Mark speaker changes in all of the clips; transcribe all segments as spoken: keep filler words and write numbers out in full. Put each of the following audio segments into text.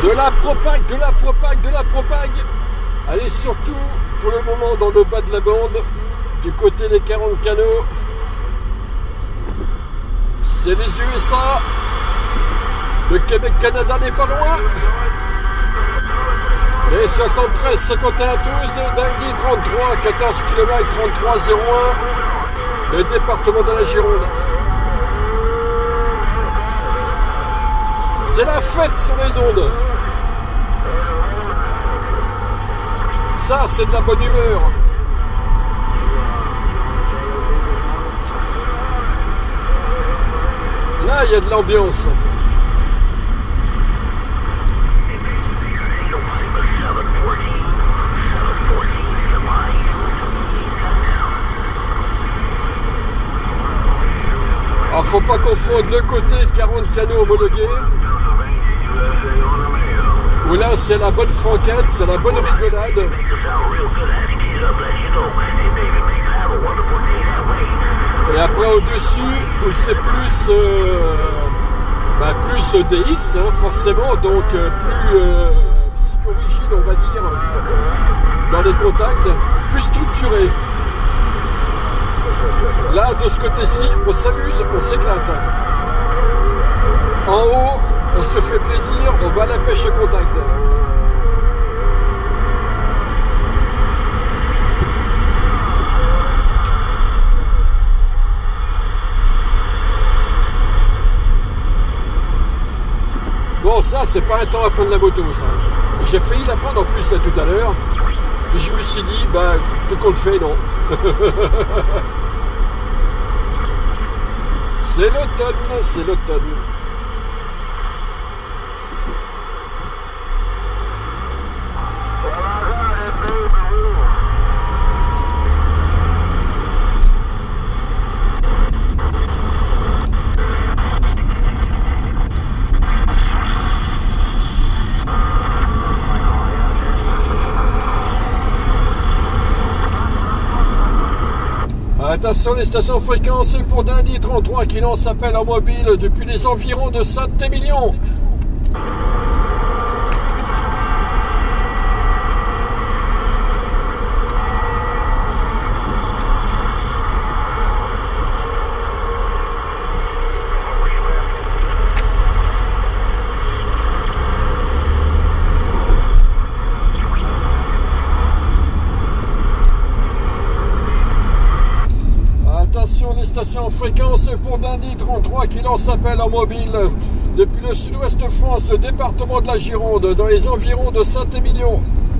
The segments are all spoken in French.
Speaker 1: De la propague, de la propague, de la propague. Allez, surtout pour le moment dans le bas de la bande, du côté des quarante canaux. C'est les U S A. Le Québec-Canada n'est pas loin. Les soixante-treize cinquante et un tous de Dundee trente-trois, quatorze kilomètres, trente-trois zéro un. Le département de la Gironde. C'est la fête sur les ondes. Ça, c'est de la bonne humeur. Là, il y a de l'ambiance. Alors, faut pas confondre le côté de quarante canaux homologués, où là, c'est la bonne franquette, c'est la bonne rigolade. Et après au-dessus, où c'est plus, euh, bah, plus D X, hein, forcément, donc euh, plus euh, psychorigide, on va dire, dans les contacts, plus structuré. Là, de ce côté-ci, on s'amuse, on s'éclate. En haut, on se fait plaisir, on va à la pêche au contact. Bon, ça, c'est pas un temps à prendre la moto, ça. J'ai failli la prendre en plus là, tout à l'heure. Puis je me suis dit, bah, tout qu'on le fait, non. C'est l'automne, c'est l'automne. Attention, les stations fréquences pour Dundee trente-trois qui lance appel en mobile depuis les environs de Saint-Émilion. Les stations fréquences pour Dundee trente-trois qui lance appel en mobile depuis le sud-ouest France, le département de la Gironde, dans les environs de Saint-Émilion.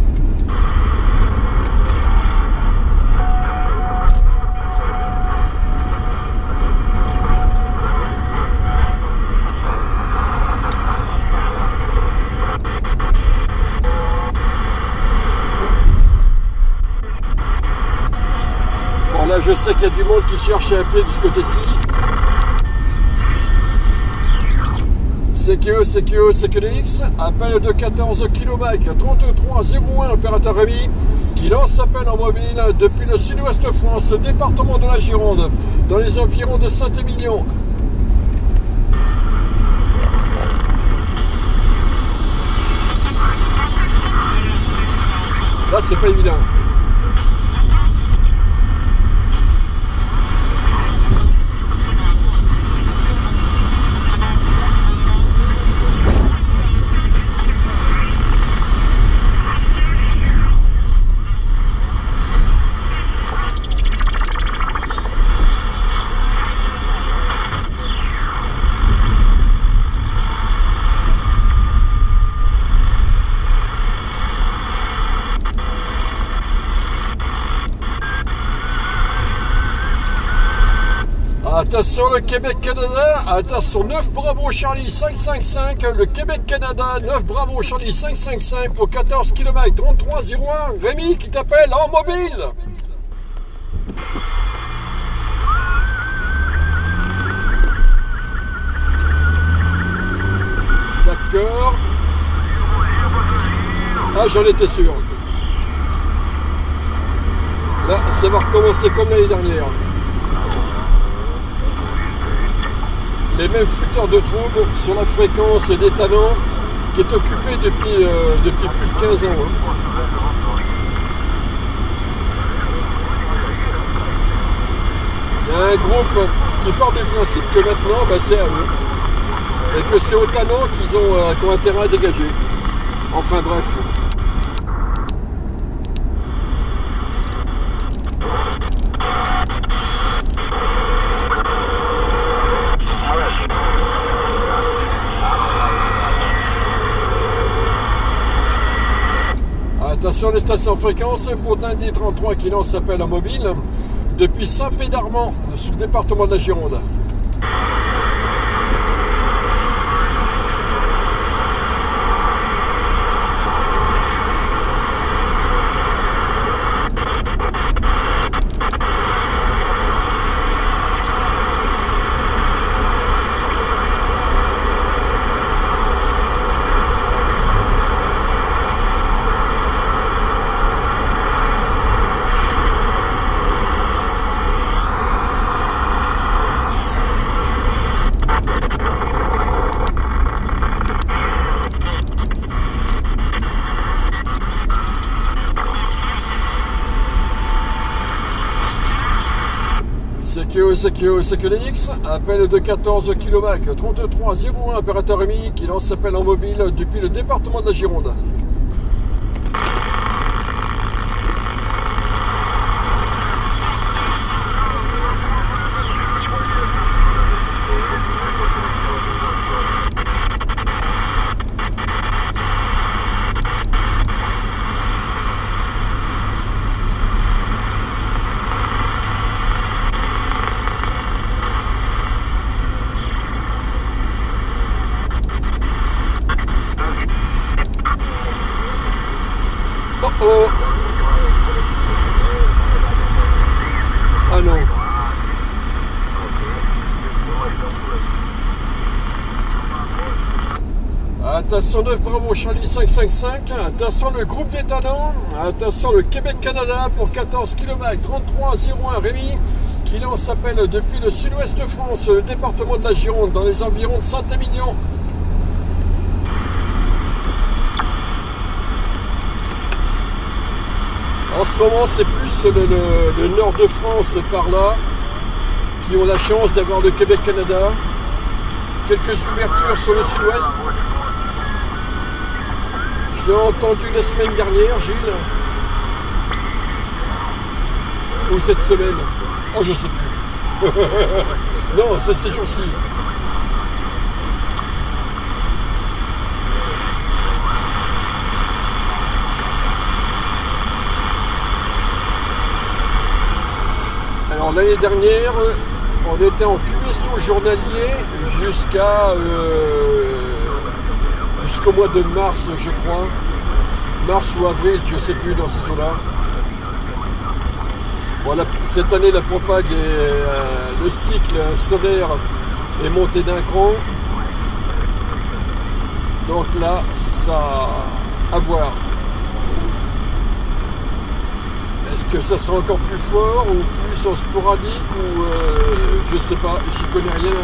Speaker 1: Là, je sais qu'il y a du monde qui cherche à appeler de ce côté-ci. C Q E, C Q E, C Q D X, appel de quatorze kilomètres, trente-trois zéro un, opérateur Rémi, qui lance appel en mobile depuis le sud-ouest France, département de la Gironde, dans les environs de Saint-Émilion. Là, c'est pas évident. Attention le Québec-Canada, attention neuf Bravo Charlie cinq cinq cinq, le Québec-Canada, neuf Bravo Charlie cinq cinq cinq pour quatorze kilomètres, trente-trois zéro un, Rémi qui t'appelle en mobile. D'accord. Ah, j'en étais sûr. Là, ça va recommencer comme l'année dernière. Les mêmes fouteurs de troubles sur la fréquence des talons qui est occupé depuis, euh, depuis plus de quinze ans. Hein. Il y a un groupe qui part du principe que maintenant, bah, c'est à eux. Et que c'est aux tannants qu'ils ont, euh, qui ont intérêt à dégager. Enfin bref. Attention les stations fréquences pour Dundee trente-trois qui lance appel en mobile depuis Saint-Pédarmant, sur le département de la Gironde. C Q O, C Q O, C Q D X, appel de quatorze kilomètres, trente-trois zéro un, opérateur Rémi qui lance appel en mobile depuis le département de la Gironde. Oh. Ah non. Attention neuf Bravo Charlie cinq cent cinquante-cinq. Attention le groupe des tannants. Attention le Québec-Canada pour quatorze kilomètres, trente-trois zéro un Rémi qui lance appel depuis le sud-ouest de France, le département de la Gironde, dans les environs de Saint-Émilion. En ce moment, c'est plus le, le, le nord de France par là qui ont la chance d'avoir le Québec-Canada. Quelques ouvertures sur le sud-ouest. Je l'ai entendu la semaine dernière, Gilles. Ou cette semaine. Oh, je sais plus. Non, c'est ces jours-ci. Alors l'année dernière, on était en Q S O journalier jusqu'à euh, jusqu'au mois de mars, je crois. Mars ou avril, je ne sais plus dans ces eaux-là. Bon, la, cette année, la propague et euh, le cycle solaire est monté d'un cran. Donc là, ça à voir. Est-ce que ça sera encore plus fort ou plus en sporadique ou euh, je sais pas, j'y connais rien.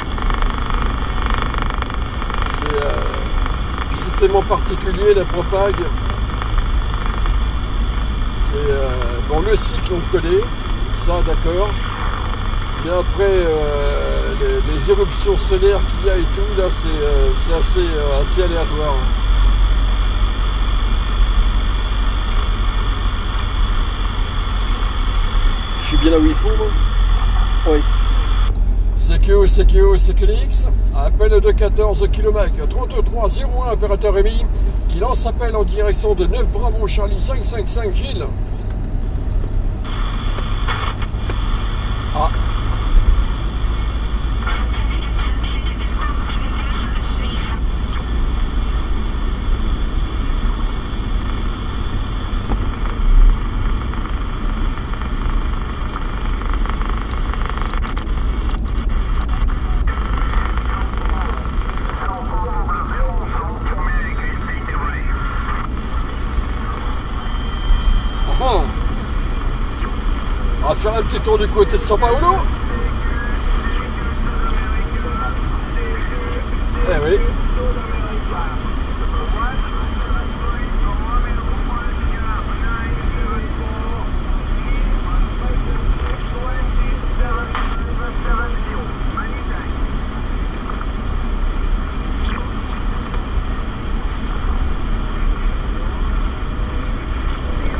Speaker 1: C'est euh, c'est tellement particulier la propague. C'est euh, bon, le cycle on le connaît, ça d'accord. Mais après euh, les, les éruptions solaires qu'il y a et tout là, c'est euh, c'est assez euh, assez aléatoire. Je suis bien là où il faut, moi. Oui. C Q O, C Q O, C Q D X, appel de quatorze kilomètres, trente-trois zéro un, opérateur Rémi, qui lance appel en direction de neuf Bravo Charlie cinq cent cinquante-cinq, Gilles. Ah. On va faire un petit tour du côté de São Paulo. Eh oui.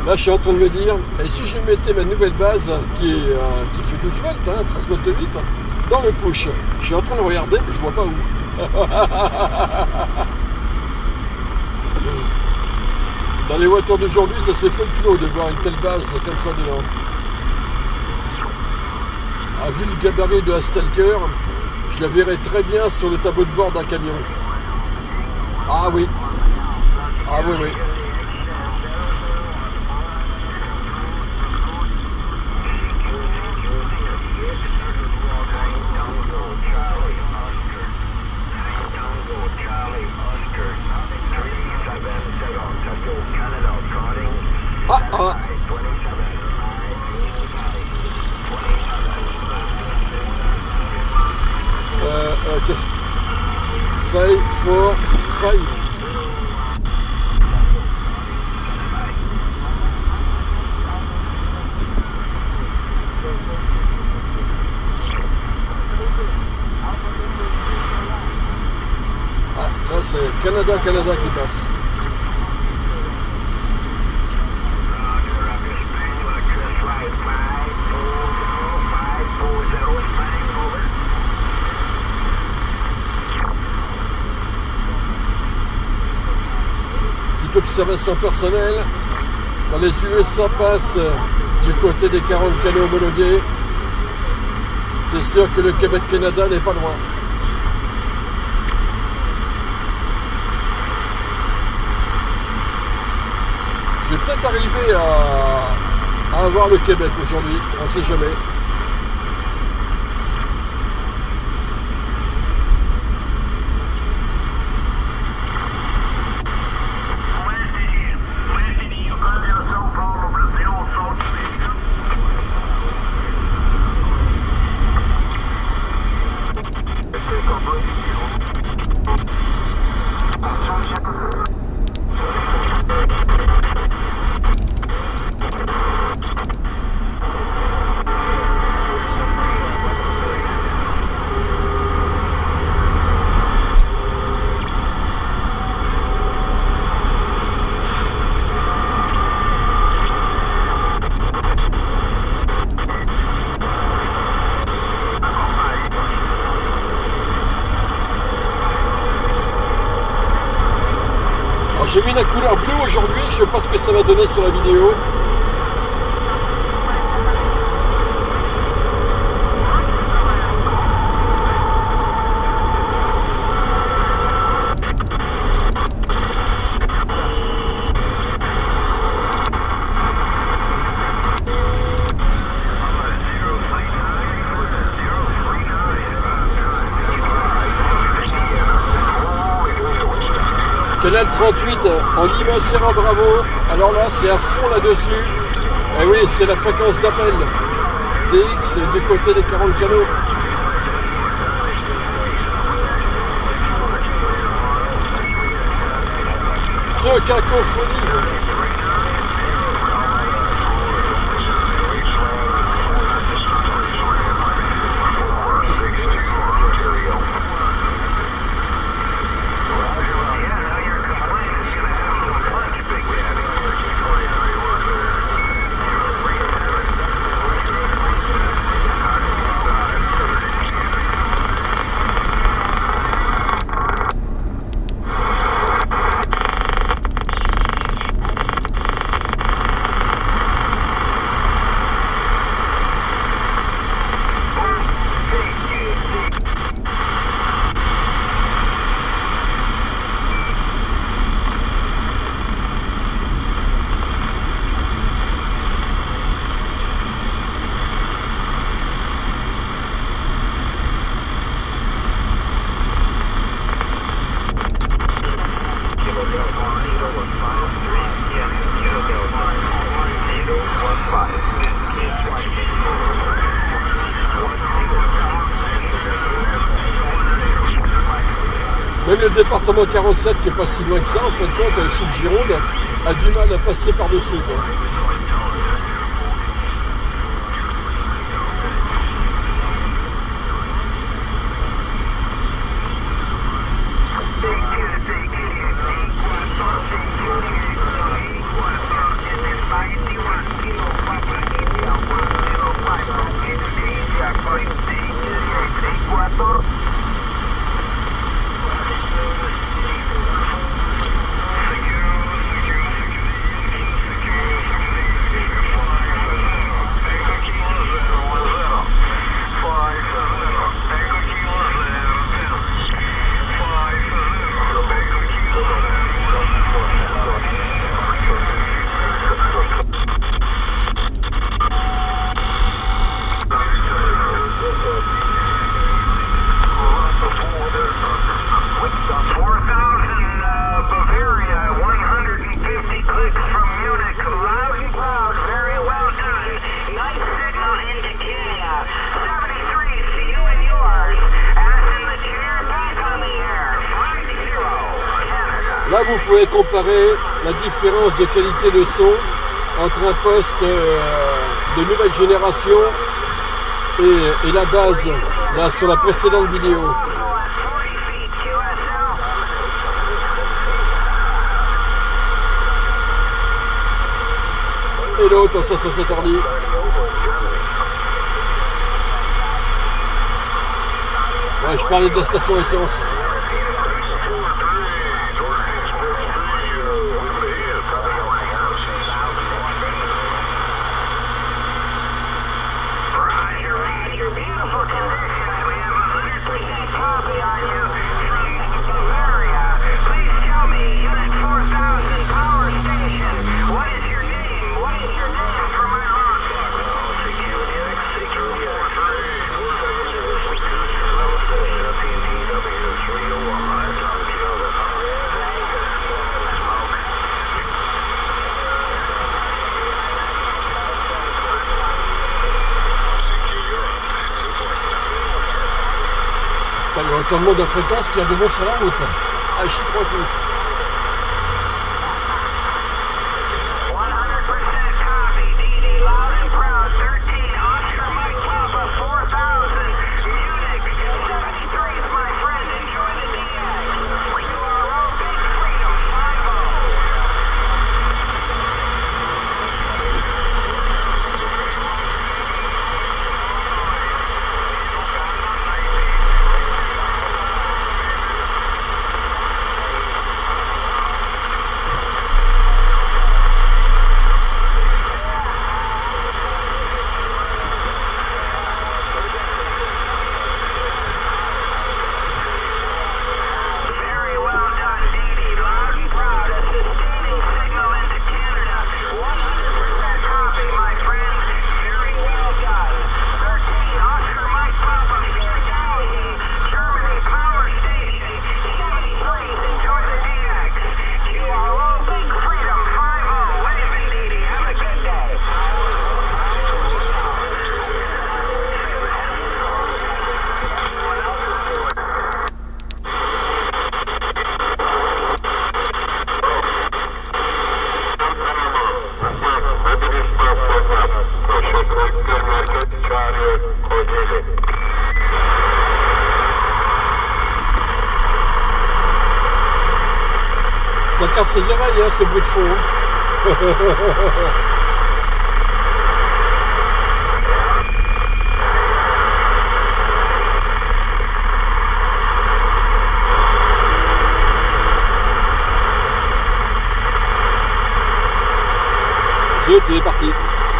Speaker 1: Là, je suis en train de me dire, et si je mettais ma nouvelle base qui, est, euh, qui fait douze volts, hein, treize volts huit, dans le push. Je suis en train de regarder, mais je vois pas où. Dans les voitures d'aujourd'hui, ça c'est folklore de voir une telle base comme ça dedans. Ah, vu le gabarit de la Stalker, je la verrais très bien sur le tableau de bord d'un camion. Ah oui. Ah oui, oui. Ah ah. Euh, euh, qu'est-ce que... Faille, fort, faille. Ah, là c'est Canada, Canada qui passe. Observation personnelle, quand les U S A passent du côté des quarante canaux homologués, c'est sûr que le Québec-Canada n'est pas loin. Je vais peut-être arriver à, à avoir le Québec aujourd'hui, on ne sait jamais. J'ai mis la couleur bleue aujourd'hui, je ne sais pas ce que ça va donner sur la vidéo. Canal trente-huit en Lima Serra Bravo, alors là c'est à fond là-dessus, et oui c'est la fréquence d'appel D X du côté des quarante canaux. C'est une cacophonie. Même le département quarante-sept, qui n'est pas si loin que ça, en fin de compte, le sud Gironde, a du mal à passer par-dessus.
Speaker 2: Bye.
Speaker 1: Là, vous pouvez comparer la différence de qualité de son entre un poste euh, de nouvelle génération et, et la base, là, sur la précédente vidéo. Et l'autre en cinq cent sept ordi. Ouais, je parlais de la station essence. Il y a autant de monde en fréquence qu'il y a de monde sur la route. Ah, je suis trop peu. Ça casse ses oreilles, hein, ce bruit de fond. J'étais parti.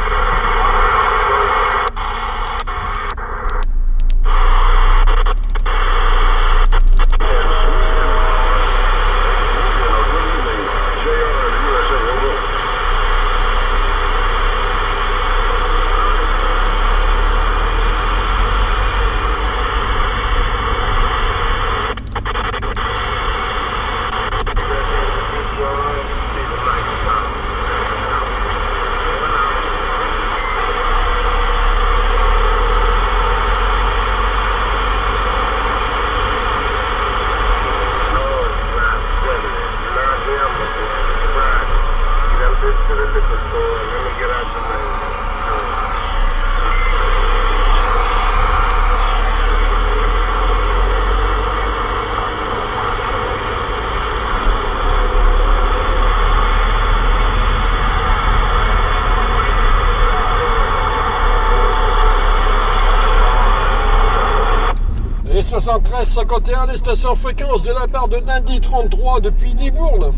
Speaker 1: soixante-treize cinquante et un, les stations fréquences de la part de Nindi trente-trois depuis Libourne.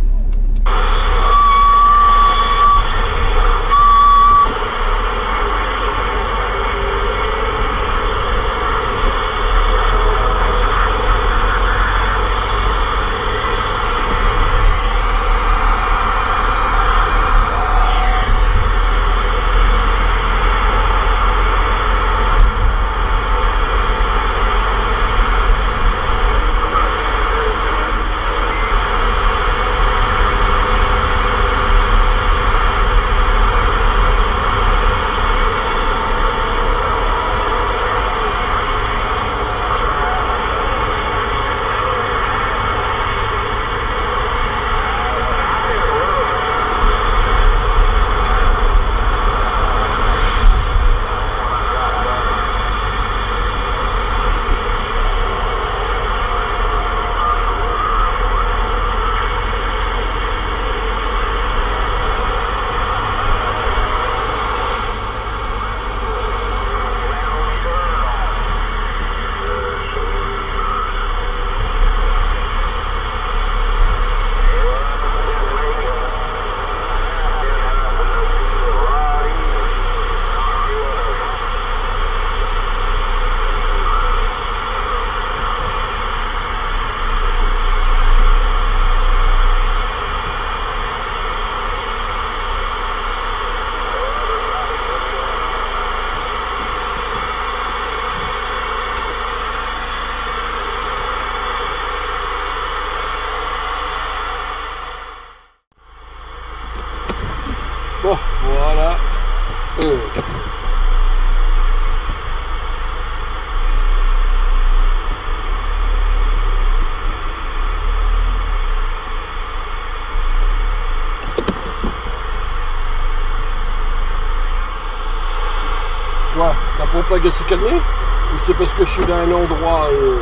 Speaker 1: pas qu'à s'y calmer? Ou c'est parce que je suis dans un endroit euh,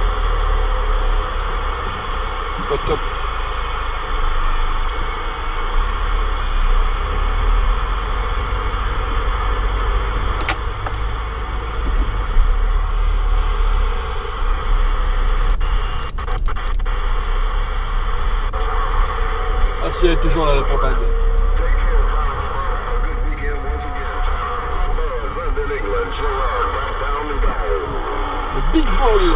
Speaker 1: pas top? Ah si, elle est toujours là la propane. Le Big Ball.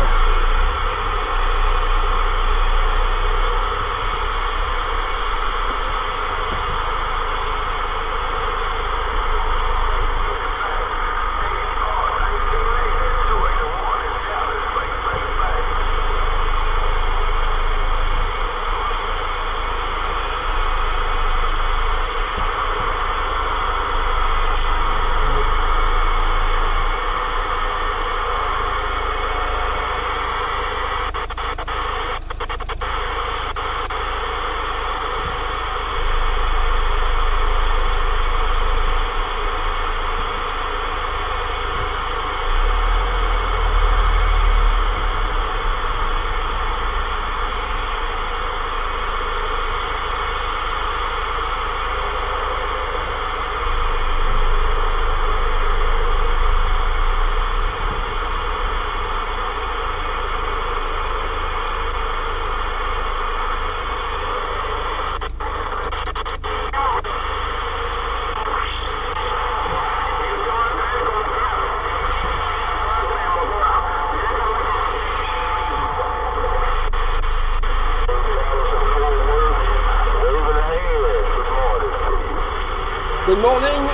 Speaker 1: Good morning.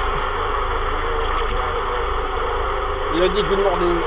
Speaker 1: Il a dit good morning.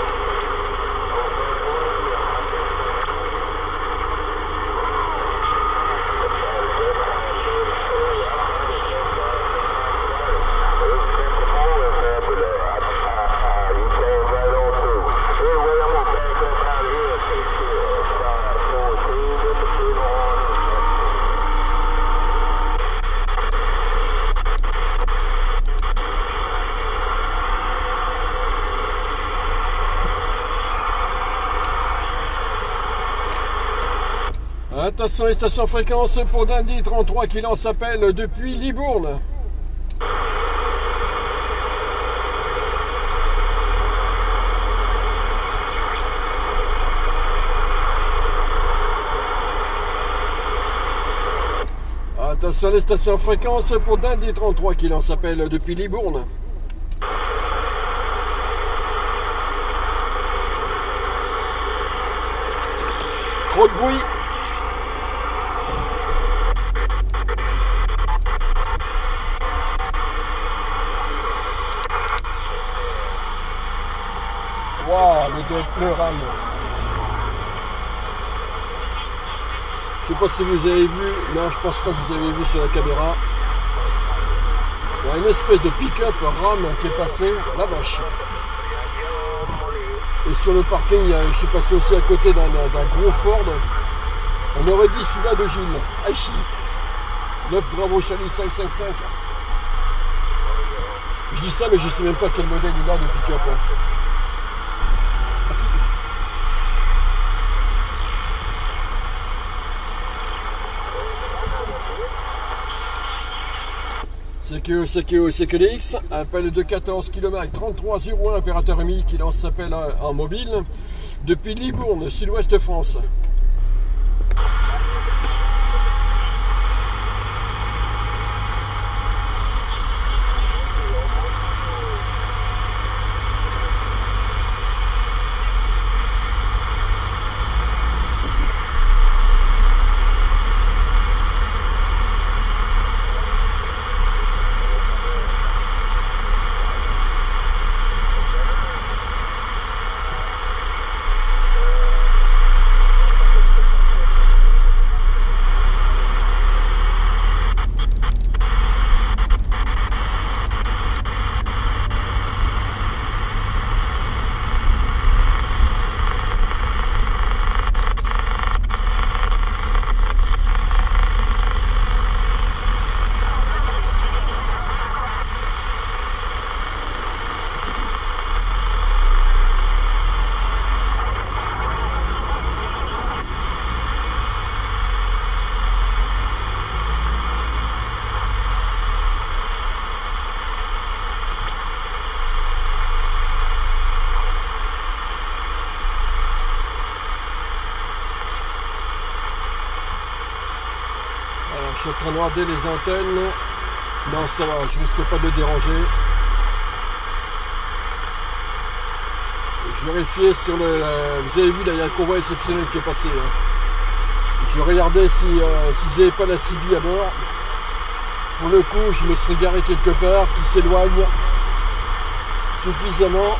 Speaker 1: Attention les stations fréquences pour Dundee trente-trois qui lance appel depuis Libourne. Attention les stations fréquences pour Dundee trente-trois qui lance appel depuis Libourne. Trop de bruit. Waouh, le, le rame. Je sais pas si vous avez vu, non je pense pas que vous avez vu sur la caméra. Il y a une espèce de pick-up rame qui est passé, la vache. Et sur le parking, je suis passé aussi à côté d'un gros Ford. On aurait dit celui-là de Gilles, Hachi. neuf Bravo Charlie cinq cinq cinq. Je dis ça mais je sais même pas quel modèle il a de pick-up. C Q E, C Q E, C Q D X, appel de quatorze kilomètres, trente-trois zéro un, opérateur ami qui lance s'appelle en mobile depuis Libourne, sud-ouest France. je suis en train de regarder les antennes. Non, ça va, je risque pas de déranger. Je vérifiais sur le... Euh, vous avez vu, là, il y a un convoi exceptionnel qui est passé. Hein. Je regardais si, euh, s'ils n'avaient pas la C B à bord. Pour le coup, je me serais garé quelque part, qui s'éloigne suffisamment.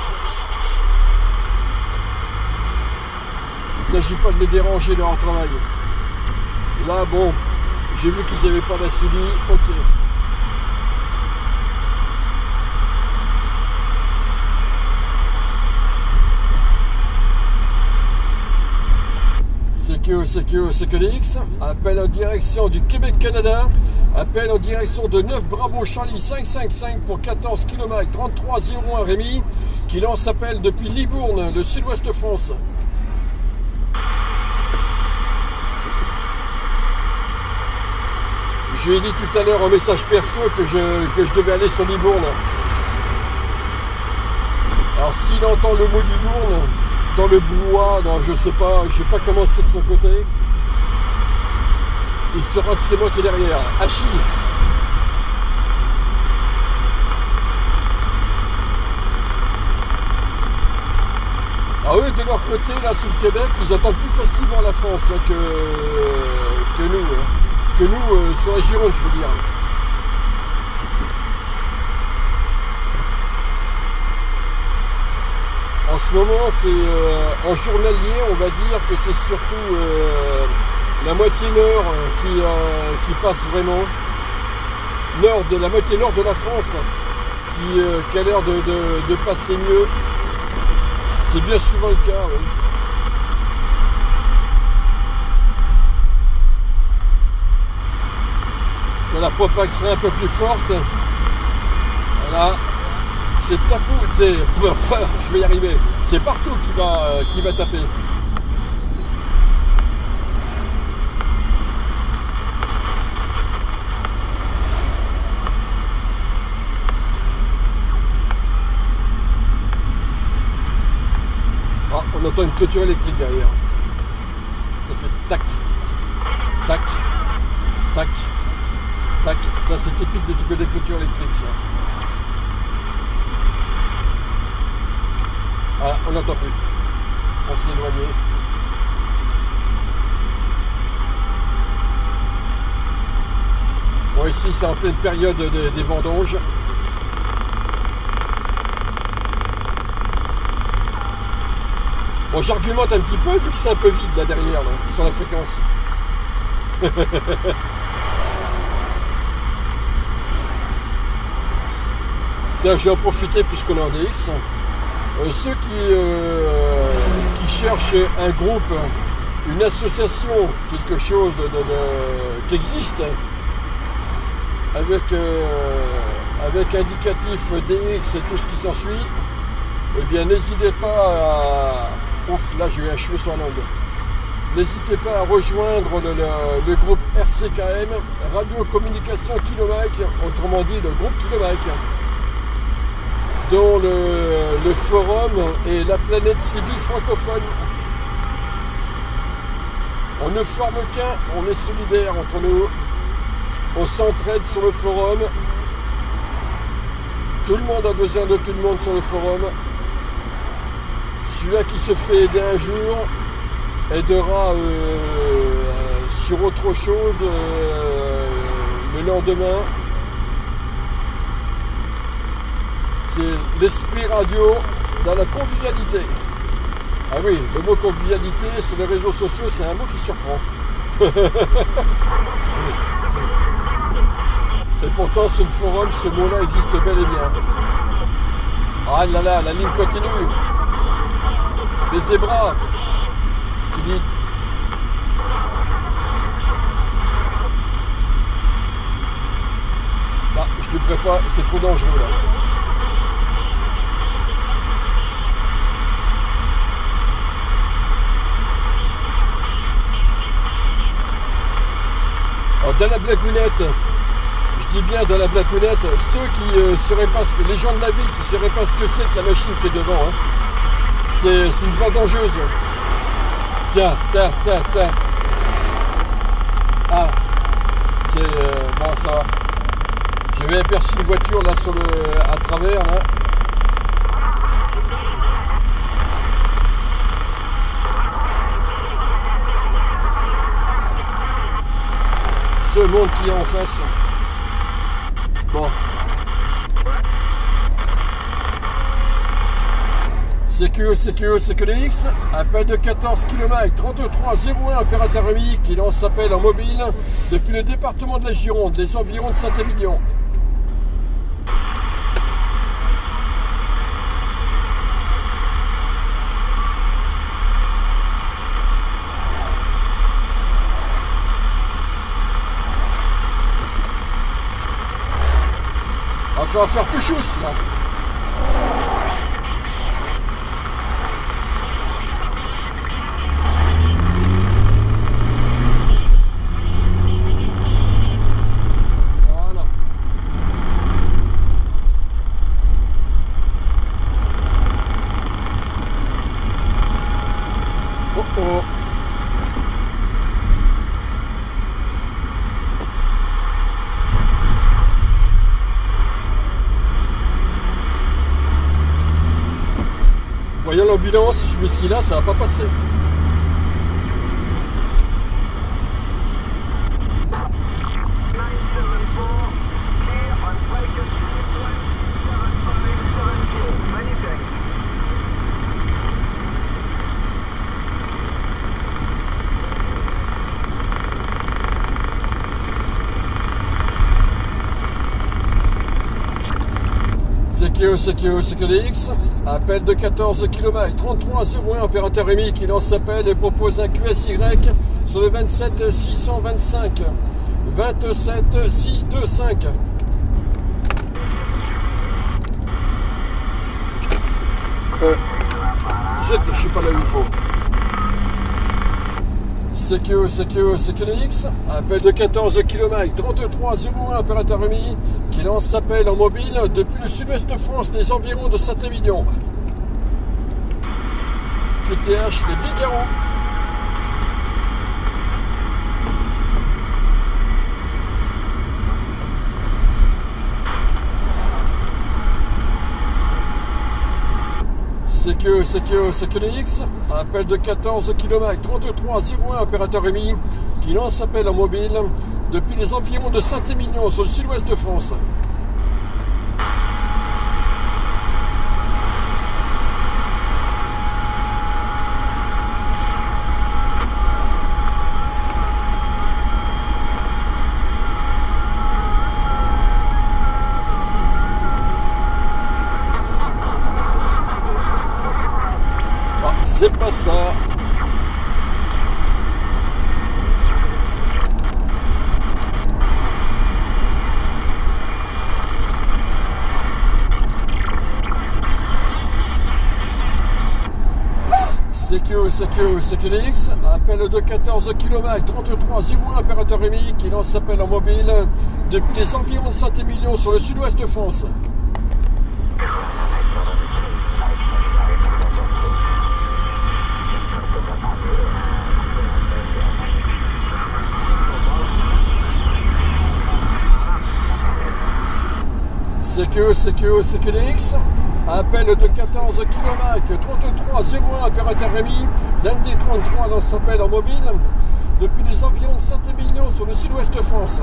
Speaker 1: Il ne s'agit pas de les déranger dans leur travail. Là, bon, j'ai vu qu'ils n'avaient pas la C B, ok. C Q, C Q, C Q D X, appel en direction du Québec-Canada, appel en direction de neuf Bravo Charlie cinq cent cinquante-cinq pour quatorze kilomètres, trente-trois zéro un Rémi, qui lance appel depuis Libourne, le sud-ouest de France. Je lui ai dit tout à l'heure en message perso que je, que je devais aller sur Libourne. Alors s'il entend le mot Libourne, dans le bois, dans, je sais pas, je sais pas comment c'est de son côté, il saura que c'est moi qui est derrière. Hachi. Ah eux, de leur côté, là, sous le Québec, ils entendent plus facilement la France hein, que, que nous. Hein. Que nous, euh, sur la Gironde, je veux dire. En ce moment, c'est euh, en journalier, on va dire que c'est surtout euh, la moitié nord qui, euh, qui passe vraiment. Nord de la moitié nord de la France qui, euh, qui a l'air de, de, de passer mieux. C'est bien souvent le cas, oui. Quand la propague serait un peu plus forte, là, c'est tapou, c'est, je vais y arriver, c'est partout qui va, qui va taper. Ah, on entend une clôture électrique derrière. Ça fait tac, tac, tac. Tac, ça c'est typique des, des clôtures électriques ça. Ah, on n'entend plus. On s'est éloigné. Bon ici c'est en pleine période des, des vendanges. Bon j'argumente un petit peu vu que c'est un peu vide là derrière là, sur la fréquence. Tiens, je vais en profiter puisqu'on est en D X. Euh, ceux qui, euh, qui cherchent un groupe, une association, quelque chose de, de, de, qui existe, avec, euh, avec indicatif D X et tout ce qui s'ensuit, eh bien n'hésitez pas à... Ouf, là j'ai eu un cheveu sur la langue. N'hésitez pas à rejoindre le, le, le groupe R C K M, Radio Communication Kilomètre, autrement dit le groupe Kilomètre, dont le, le forum est la planète C B francophone. On ne forme qu'un, on est solidaires entre nous, on s'entraide sur le forum, tout le monde a besoin de tout le monde sur le forum. Celui-là qui se fait aider un jour aidera euh, sur autre chose euh, le lendemain. C'est l'esprit radio dans la convivialité. Ah oui, le mot convivialité sur les réseaux sociaux, c'est un mot qui surprend. Et pourtant, sur le forum, ce mot-là existe bel et bien. Ah là là, la ligne continue. Les zébras. C'est dit. Bah, je ne devrais pas, c'est trop dangereux là. Alors, dans la blagounette, je dis bien dans la blagounette, ceux qui ne euh, sauraient pas ce que, les gens de la ville qui ne sauraient pas ce que c'est que la machine qui est devant, hein, c'est une vendangeuse. Tiens, tiens, tiens, tiens. Ah, C'est euh, bon, ça va. J'avais aperçu une voiture là sur le à travers là. Ce monde qui est en face. Bon. C Q E, C Q E, C Q D X, appel de quatorze kilomètres, trente-trois zéro un, opérateur Rémi qui lance appel en mobile depuis le département de la Gironde, les environs de Saint-Émilion. On va faire tout chousse là. Voilà. Oh oh. Voyant l'ambulance, je me suis dit là, ça va pas passer. C Q E, C Q E, C Q D X, appel de quatorze kilomètres, trente-trois zéro un, opérateur Rémi qui lance appel et propose un Q S Y sur le vingt-sept six cent vingt-cinq. vingt-sept six cent vingt-cinq. Euh, je suis pas là où il faut. C Q E, C Q E, C Q D X, appel de quatorze kilomètres, trente-trois zéro un, opérateur Rémi qui lance appel en mobile depuis le sud-ouest de France, des environs de Saint-Émilion. Q T H, les Bigarros. C Q E, C Q E, C Q D X, appel de quatorze kilomètres, trente-trois zéro un, opérateur Rémi qui lance appel en mobile depuis les environs de Saint-Émilion sur le sud-ouest de France. Ah, c'est pas ça. C Q E, C Q E, C Q D X, appel de quatorze kilomètres, trente-trois zéro un, opérateur Rémi qui lance appel en mobile depuis les environs de Saint-Émilion sur le sud-ouest de France. C Q E, C Q E, C Q D X, appel de quatorze kilomètres, trente-trois zéro un, opérateur Rémi, d'N D trente-trois lance appel en mobile depuis les environs de Saint-Émilion sur le sud-ouest de France.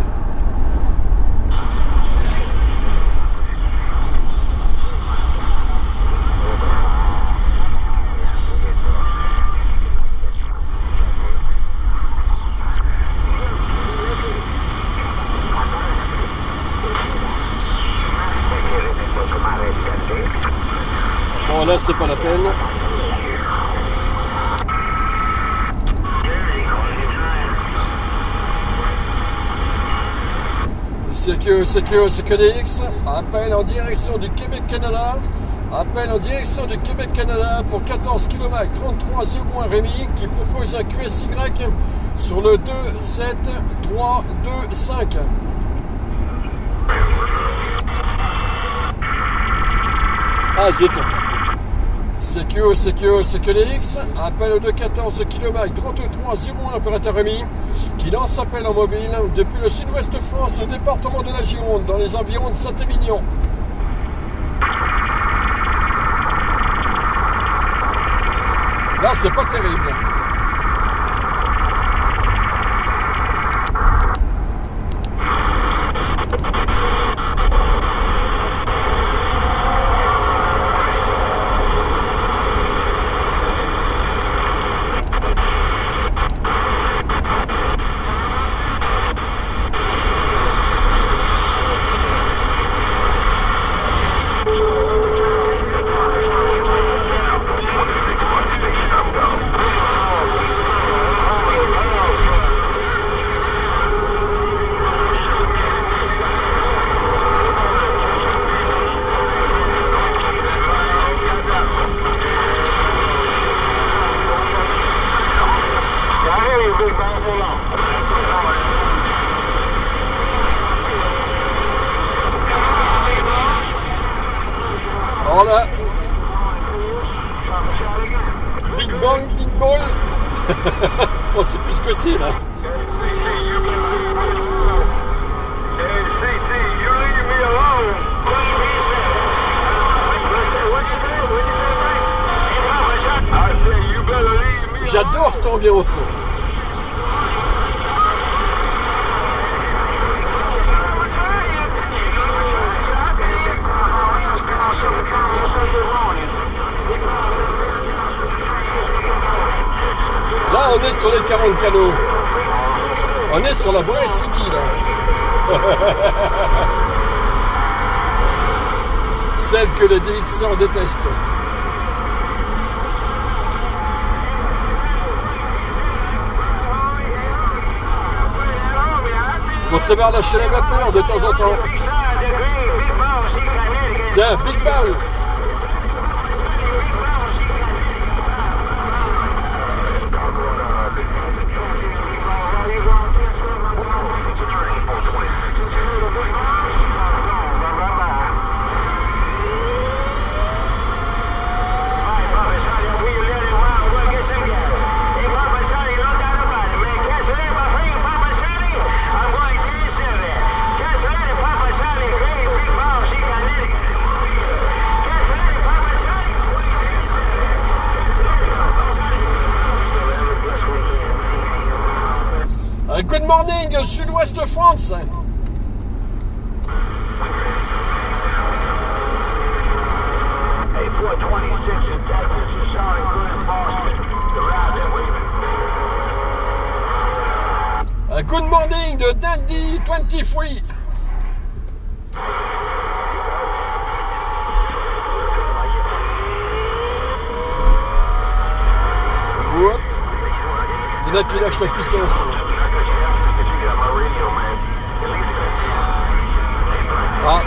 Speaker 1: Bon là c'est pas la peine. C Q E, C Q E, C Q D X, appel en direction du Québec-Canada. Appel en direction du Québec-Canada pour quatorze kilomètres, trente-trois zéro un, Rémi qui propose un Q S Y sur le deux sept trois deux cinq. Ah zut. C Q, C Q, C Q D X, appel de quatorze kilomètres, trente-trois zéro un opérateur Rémi, qui lance appel en mobile depuis le sud-ouest France, le département de la Gironde, dans les environs de Saint-Émilion. Là, c'est pas terrible. Voilà. Big bang, big ball. On sait plus ce que c'est là. J'adore cette ambiance. Là, on est sur les quarante canaux. On est sur la vraie C B là. Celle que les D X R détestent. Faut savoir lâcher la vapeur de temps en temps. Tiens, Big Ball. Good morning, Sud-Ouest France. Good morning de Dandy vingt-trois. Hop. Il y en a qui lâchent la puissance. Ah.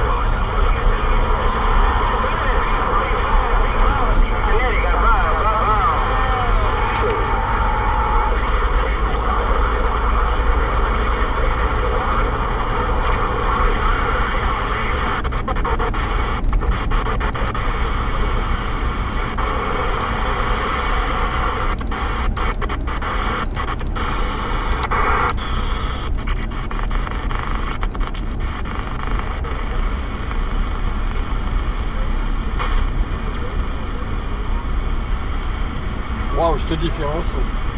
Speaker 1: Waouh, cette différence.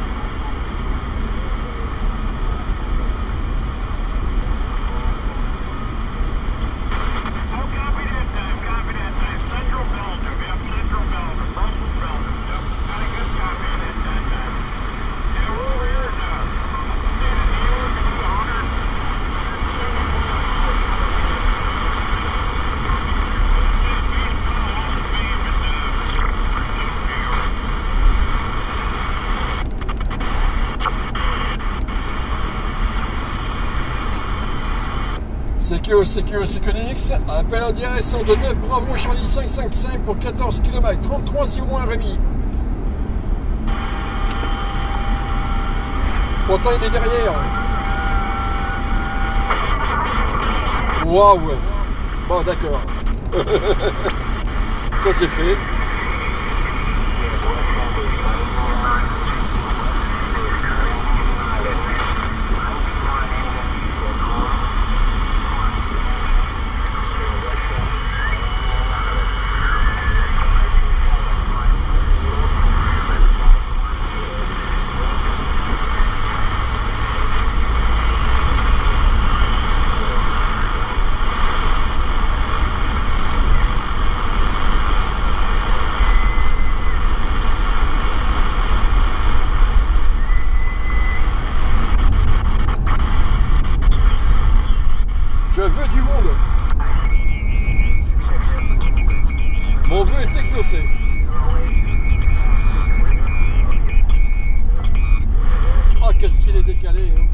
Speaker 1: C Q, C Q, C Q D X, appel en direction de neuf Bravo Charlie cinq cent cinquante-cinq pour quatorze kilomètres, trente-trois zéro un Rémi. Pourtant il est derrière. Waouh. Bon, d'accord. Ça c'est fait. exaucé. Ah, qu'est-ce qu'il est décalé, hein.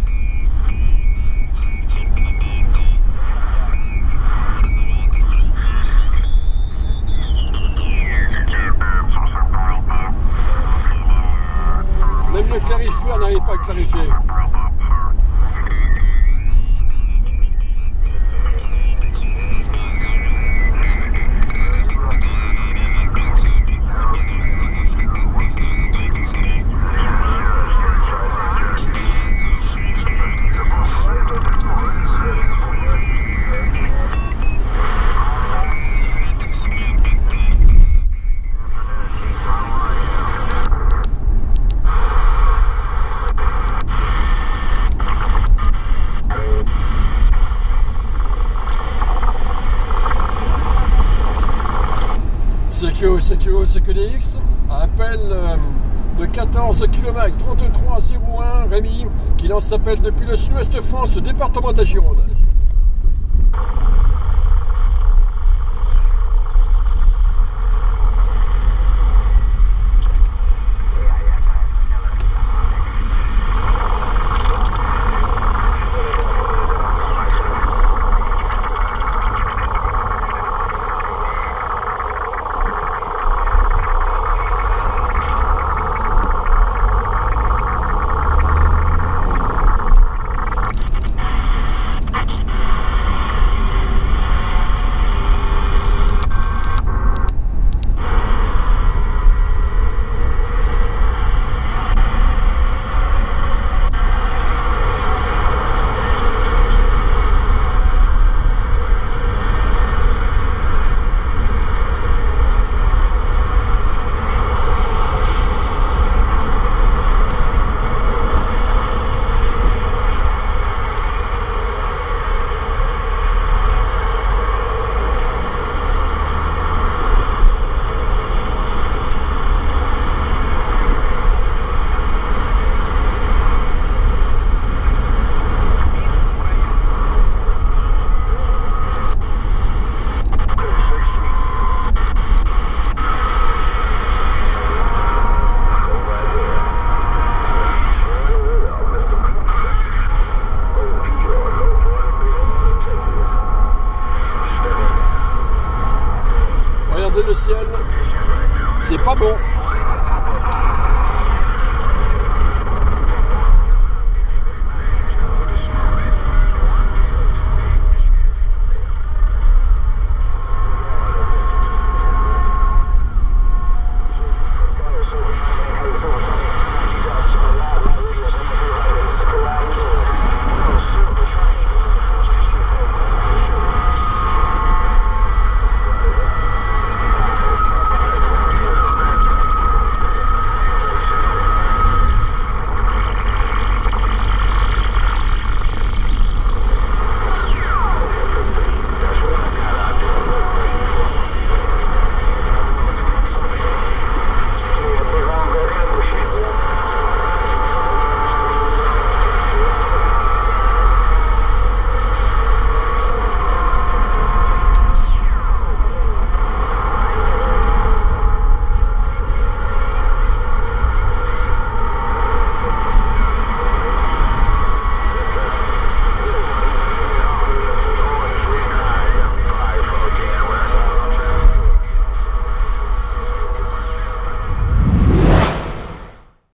Speaker 1: Même le clarifieur n'arrive pas à clarifier. C Q O, C Q O, C Q D X, appel euh, de quatorze kilomètres, trente-trois zéro un, Rémi, qui lance appel depuis le sud-ouest de France, département de la Gironde.